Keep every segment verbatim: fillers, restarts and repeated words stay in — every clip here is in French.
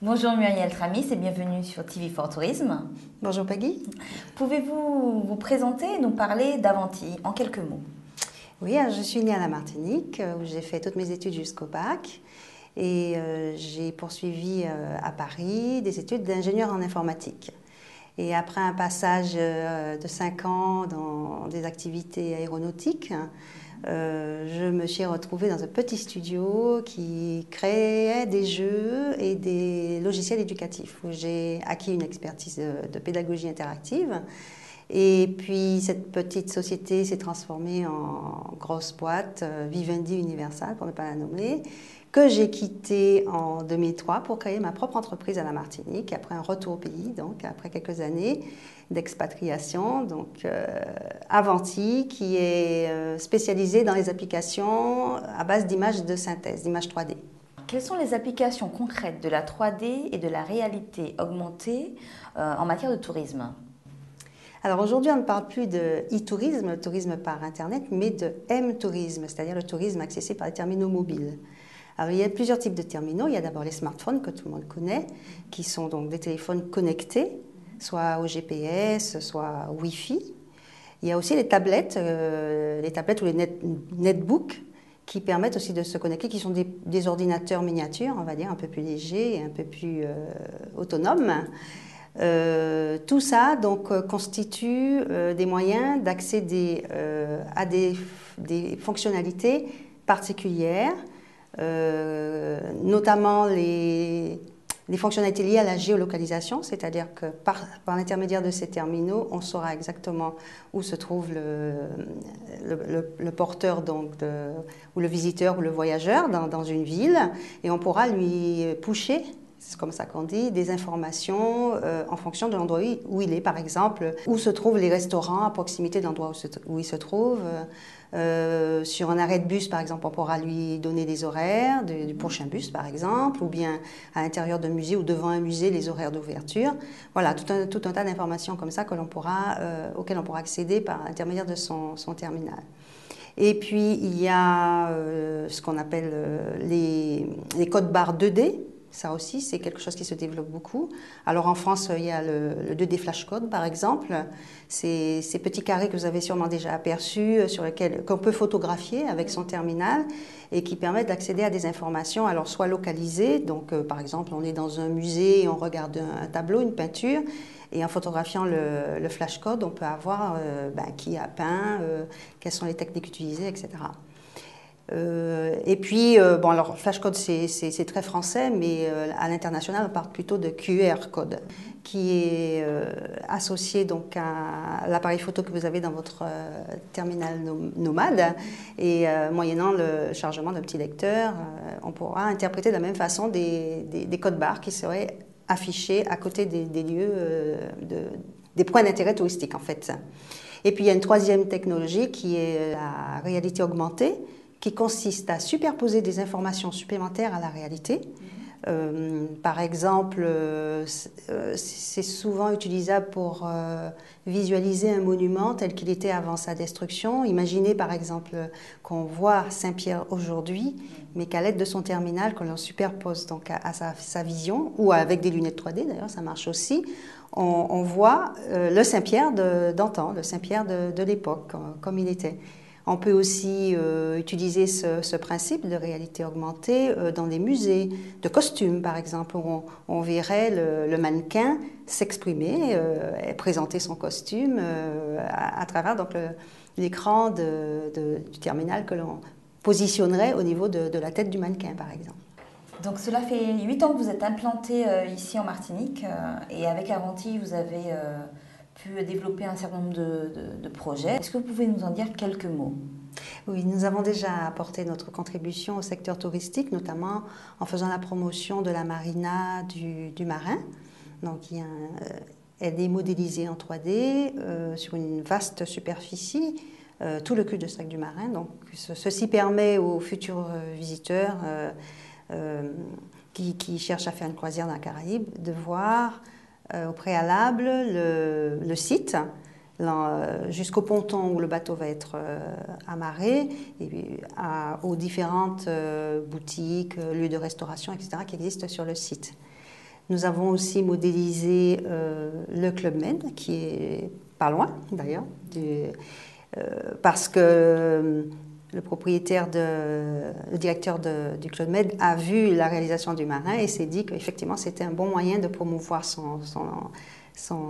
Bonjour Muriel Tramis et bienvenue sur T V quatre Tourisme. Bonjour Peggy. Pouvez-vous vous présenter et nous parler d'Avanti en quelques mots? Oui, je suis née à la Martinique où j'ai fait toutes mes études jusqu'au bac et euh, j'ai poursuivi euh, à Paris des études d'ingénieur en informatique. Et après un passage euh, de cinq ans dans des activités aéronautiques, Euh, je me suis retrouvée dans un petit studio qui créait des jeux et des logiciels éducatifs où j'ai acquis une expertise de, de pédagogie interactive. Et puis cette petite société s'est transformée en grosse boîte, euh, Vivendi Universal pour ne pas la nommer, que j'ai quittée en deux mille trois pour créer ma propre entreprise à la Martinique après un retour au pays, donc après quelques années d'expatriation. Donc euh, Avanti, qui est euh, spécialisée dans les applications à base d'images de synthèse, d'images trois D. Quelles sont les applications concrètes de la trois D et de la réalité augmentée euh, en matière de tourisme? Alors aujourd'hui, on ne parle plus de e-tourisme, le tourisme par Internet, mais de M-tourisme, c'est-à-dire le tourisme accessible par les terminaux mobiles. Alors il y a plusieurs types de terminaux. Il y a d'abord les smartphones que tout le monde connaît, qui sont donc des téléphones connectés, soit au G P S, soit au Wi-Fi. Il y a aussi les tablettes, euh, les tablettes ou les net, netbooks, qui permettent aussi de se connecter, qui sont des, des ordinateurs miniatures, on va dire, un peu plus légers et un peu plus euh, autonomes. Euh, tout ça donc, euh, constitue euh, des moyens d'accéder euh, à des, des fonctionnalités particulières, euh, notamment les, les fonctionnalités liées à la géolocalisation, c'est-à-dire que par, par l'intermédiaire de ces terminaux, on saura exactement où se trouve le, le, le, le porteur donc de, ou le visiteur ou le voyageur dans, dans une ville, et on pourra lui pusher, c'est comme ça qu'on dit, des informations euh, en fonction de l'endroit où il est, par exemple, où se trouvent les restaurants à proximité de l'endroit où, où il se trouve. Euh, sur un arrêt de bus, par exemple, on pourra lui donner les horaires du, du prochain bus, par exemple, ou bien à l'intérieur d'un musée ou devant un musée, les horaires d'ouverture. Voilà, tout un, tout un tas d'informations comme ça que l'on pourra, euh, auxquelles on pourra accéder par l'intermédiaire de son, son terminal. Et puis, il y a euh, ce qu'on appelle euh, les, les codes barres deux D. Ça aussi, c'est quelque chose qui se développe beaucoup. Alors en France, il y a le, le deux D Flash Code, par exemple. C'est ces petits carrés que vous avez sûrement déjà aperçus, sur lesquels qu'on peut photographier avec son terminal et qui permettent d'accéder à des informations, alors soit localisées, donc euh, par exemple, on est dans un musée et on regarde un, un tableau, une peinture, et en photographiant le, le Flash Code, on peut avoir euh, ben, qui a peint, euh, quelles sont les techniques utilisées, et cetera. Euh, et puis, euh, bon, alors, flashcode, c'est très français, mais euh, à l'international, on parle plutôt de Q R code, qui est euh, associé donc à l'appareil photo que vous avez dans votre euh, terminal nomade. Et euh, moyennant le chargement d'un petit lecteur, euh, on pourra interpréter de la même façon des, des, des codes barres qui seraient affichés à côté des, des lieux, euh, de, des points d'intérêt touristique, en fait. Et puis, il y a une troisième technologie qui est la réalité augmentée, qui consiste à superposer des informations supplémentaires à la réalité. Euh, par exemple, euh, c'est souvent utilisable pour euh, visualiser un monument tel qu'il était avant sa destruction. Imaginez par exemple qu'on voit Saint-Pierre aujourd'hui, mais qu'à l'aide de son terminal, qu'on l'on superpose donc à, à sa, sa vision, ou avec des lunettes trois D d'ailleurs, ça marche aussi, on, on voit euh, le Saint-Pierre d'antan, le Saint-Pierre de, de l'époque, comme il était. On peut aussi euh, utiliser ce, ce principe de réalité augmentée euh, dans des musées de costumes, par exemple, où on, on verrait le, le mannequin s'exprimer euh, et présenter son costume euh, à, à travers l'écran de, de, du terminal que l'on positionnerait au niveau de, de la tête du mannequin, par exemple. Donc cela fait huit ans que vous êtes implanté euh, ici en Martinique euh, et avec Avanti, vous avez euh, pu développer un certain nombre de, de, de projets. Est-ce que vous pouvez nous en dire quelques mots? Oui, nous avons déjà apporté notre contribution au secteur touristique, notamment en faisant la promotion de la marina du, du Marin. Donc, il y a un, elle est modélisée en trois D euh, sur une vaste superficie, euh, tout le cul-de-sac du Marin. Donc, ce, ceci permet aux futurs visiteurs euh, euh, qui, qui cherchent à faire une croisière dans la Caraïbe de voir euh, au préalable le, le site, jusqu'au ponton où le bateau va être euh, amarré, et puis à, aux différentes euh, boutiques, lieux de restauration, et cetera qui existent sur le site. Nous avons aussi modélisé euh, le Club Med, qui est pas loin d'ailleurs, euh, parce que euh, le propriétaire, de, le directeur de, du Club Med a vu la réalisation du marin et s'est dit qu'effectivement c'était un bon moyen de promouvoir son, son, son,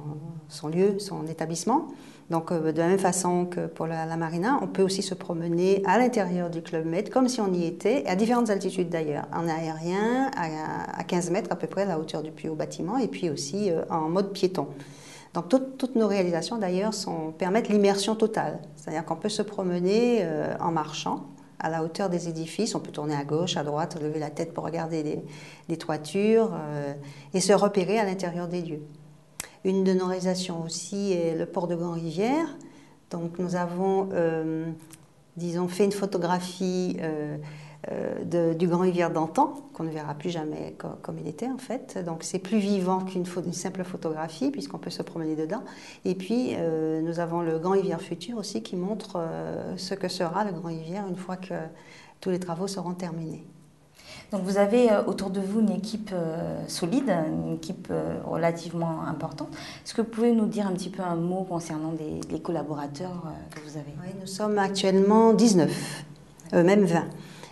son lieu, son établissement. Donc euh, de la même façon que pour la, la marina, on peut aussi se promener à l'intérieur du Club Med comme si on y était, à différentes altitudes d'ailleurs, en aérien, à, à quinze mètres à peu près la hauteur du plus haut bâtiment, et puis aussi euh, en mode piéton. Donc toutes, toutes nos réalisations d'ailleurs permettent l'immersion totale, c'est-à-dire qu'on peut se promener euh, en marchant à la hauteur des édifices, on peut tourner à gauche, à droite, lever la tête pour regarder les, les toitures euh, et se repérer à l'intérieur des lieux. Une de nos réalisations aussi est le port de Grand-Rivière. Donc nous avons, euh, disons, fait une photographie euh, euh, de, du Grand-Rivière d'antan, qu'on ne verra plus jamais comme, comme il était en fait. Donc c'est plus vivant qu'une une simple photographie, puisqu'on peut se promener dedans. Et puis euh, nous avons le Grand-Rivière futur aussi, qui montre euh, ce que sera le Grand-Rivière une fois que tous les travaux seront terminés. Donc vous avez euh, autour de vous une équipe euh, solide, une équipe euh, relativement importante. Est-ce que vous pouvez nous dire un petit peu un mot concernant des, les collaborateurs euh, que vous avez? Oui, nous sommes actuellement dix-neuf, euh, même vingt.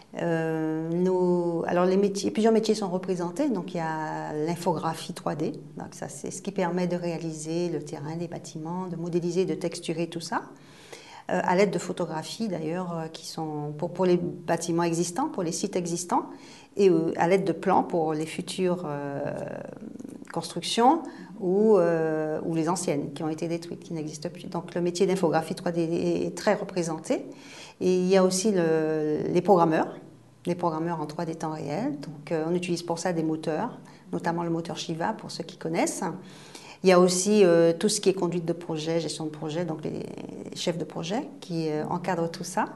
Euh, nos, alors les métiers, plusieurs métiers sont représentés, donc il y a l'infographie trois D, donc ça c'est ce qui permet de réaliser le terrain, les bâtiments, de modéliser, de texturer tout ça. Euh, à l'aide de photographies d'ailleurs euh, qui sont pour, pour les bâtiments existants, pour les sites existants, et euh, à l'aide de plans pour les futures euh, constructions ou, euh, ou les anciennes qui ont été détruites, qui n'existent plus. Donc le métier d'infographie trois D est très représenté. Et il y a aussi le, les programmeurs, les programmeurs en trois D temps réel. Donc euh, on utilise pour ça des moteurs, notamment le moteur Shiva pour ceux qui connaissent. Il y a aussi euh, tout ce qui est conduite de projet, gestion de projet, donc les chefs de projet qui euh, encadrent tout ça.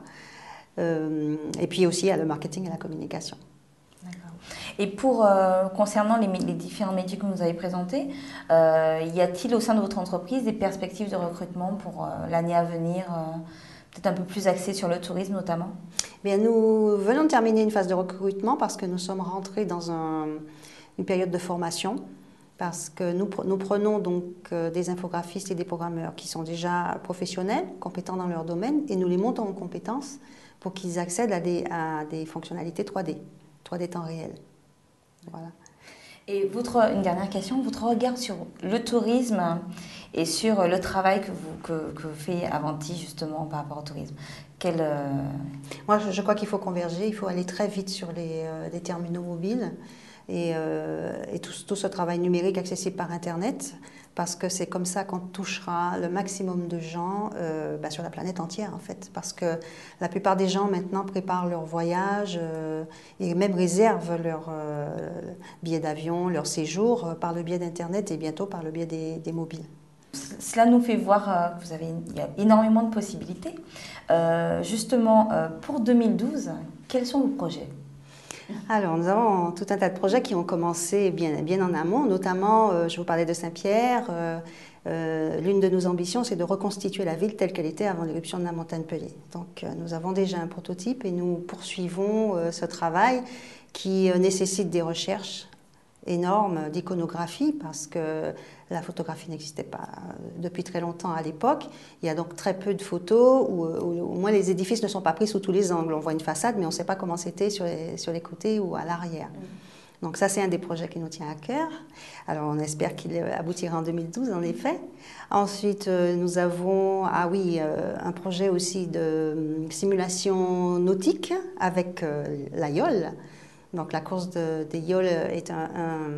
Euh, et puis aussi, il y a le marketing et la communication. D'accord. Et pour, euh, concernant les, les différents métiers que vous avez présentés, euh, y a-t-il au sein de votre entreprise des perspectives de recrutement pour euh, l'année à venir, euh, peut-être un peu plus axées sur le tourisme notamment? Bien, nous venons de terminer une phase de recrutement parce que nous sommes rentrés dans un, une période de formation. Parce que nous, nous prenons donc euh, des infographistes et des programmeurs qui sont déjà professionnels, compétents dans leur domaine, et nous les montons en compétences pour qu'ils accèdent à des, à des fonctionnalités trois D, trois D temps réel. Voilà. Et votre, une dernière question, votre regard sur le tourisme et sur le travail que, vous, que, que fait Avanti justement par rapport au tourisme. Quel, euh... Moi, je, je crois qu'il faut converger, il faut aller très vite sur les, euh, les terminaux mobiles. Et, euh, et tout, tout ce travail numérique accessible par Internet, parce que c'est comme ça qu'on touchera le maximum de gens euh, bah, sur la planète entière, en fait. Parce que la plupart des gens, maintenant, préparent leur voyage euh, et même réservent leur euh, billet d'avion, leur séjour euh, par le biais d'Internet et bientôt par le biais des, des mobiles. Cela nous fait voir euh, que vous avez, il y a énormément de possibilités. Euh, justement, euh, pour deux mille douze, quels sont vos projets ? Alors, nous avons tout un tas de projets qui ont commencé bien, bien en amont, notamment, euh, je vous parlais de Saint-Pierre. Euh, euh, L'une de nos ambitions, c'est de reconstituer la ville telle qu'elle était avant l'éruption de la montagne Pelée. Donc, euh, nous avons déjà un prototype et nous poursuivons euh, ce travail qui euh, nécessite des recherches énormes d'iconographie parce que la photographie n'existait pas depuis très longtemps à l'époque. Il y a donc très peu de photos où, où au moins les édifices ne sont pas pris sous tous les angles. On voit une façade, mais on ne sait pas comment c'était sur les, sur les côtés ou à l'arrière. Mmh. Donc ça, c'est un des projets qui nous tient à cœur. Alors on espère qu'il aboutira en deux mille douze, en effet. Ensuite, nous avons ah oui, euh, un projet aussi de simulation nautique avec euh, l'A I O L. Donc la course de, des I O L est un,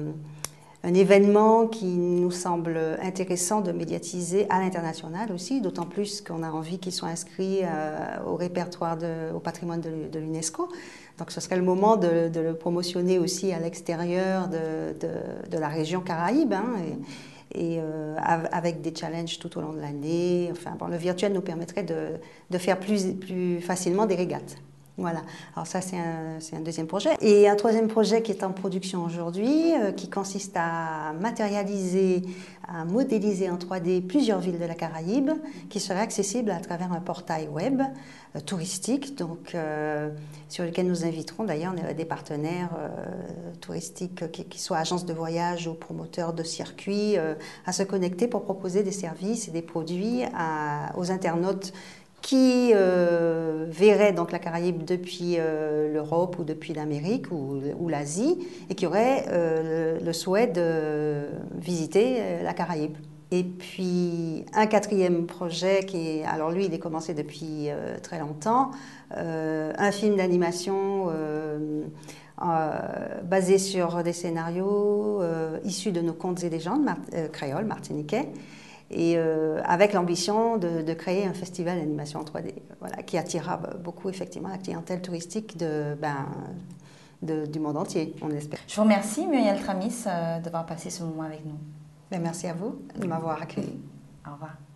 un, un événement qui nous semble intéressant de médiatiser à l'international aussi, d'autant plus qu'on a envie qu'ils soient inscrits euh, au répertoire, de, au patrimoine de, de l'UNESCO. Donc ce serait le moment de, de le promotionner aussi à l'extérieur de, de, de la région Caraïbe, hein, et, et euh, avec des challenges tout au long de l'année. Enfin, bon, le virtuel nous permettrait de, de faire plus, plus facilement des régates. Voilà, alors ça c'est un, c'est un deuxième projet. Et un troisième projet qui est en production aujourd'hui, euh, qui consiste à matérialiser, à modéliser en trois D plusieurs villes de la Caraïbe, qui seraient accessibles à travers un portail web euh, touristique, donc, euh, sur lequel nous inviterons d'ailleurs des partenaires euh, touristiques, qui, qui soient agences de voyage ou promoteurs de circuits, euh, à se connecter pour proposer des services et des produits à, aux internautes qui euh, verrait donc la Caraïbe depuis euh, l'Europe ou depuis l'Amérique ou, ou l'Asie et qui aurait euh, le, le souhait de visiter euh, la Caraïbe. Et puis un quatrième projet qui est, alors lui il est commencé depuis euh, très longtemps, euh, un film d'animation euh, euh, basé sur des scénarios euh, issus de nos contes et légendes mar euh, créoles, martiniquais. Et euh, avec l'ambition de, de créer un festival d'animation en trois D, voilà, qui attirera beaucoup effectivement la clientèle touristique de, ben, de, du monde entier, on espère. Je vous remercie Muriel Tramis euh, d'avoir passé ce moment avec nous. Ben, merci à vous de m'avoir accueilli. Au revoir.